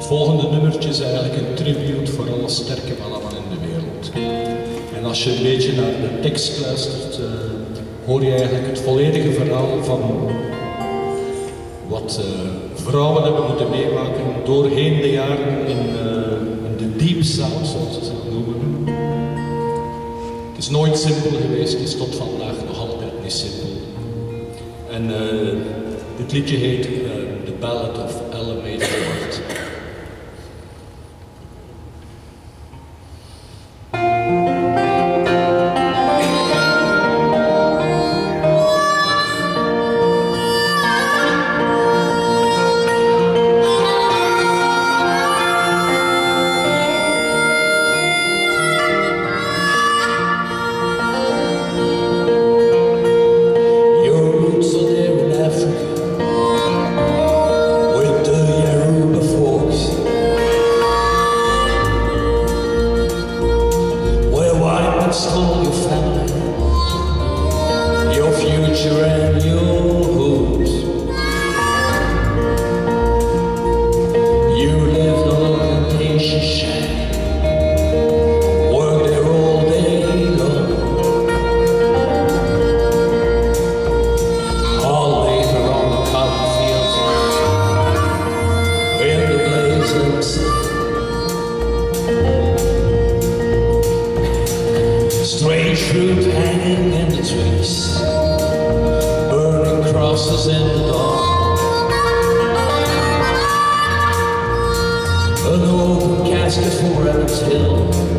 volgende nummertje is eigenlijk een tribute voor alle sterke mannen in de wereld. En als je een beetje naar de tekst luistert, hoor je eigenlijk het volledige verhaal van wat vrouwen hebben moeten meemaken doorheen de jaren in de Deep South, zoals ze het noemen. Het is nooit simpel geweest, het is tot vandaag nog altijd niet simpel. En dit liedje heet The Ballad of Ella Mae Ford. Stole your family, your future and your hopes. You lived on a plantation shack, worked there all day long. All later on the cotton fields, in the blazing sun. Strange fruit hanging in the trees, burning crosses in the dark. An open casket for Emmett Hill.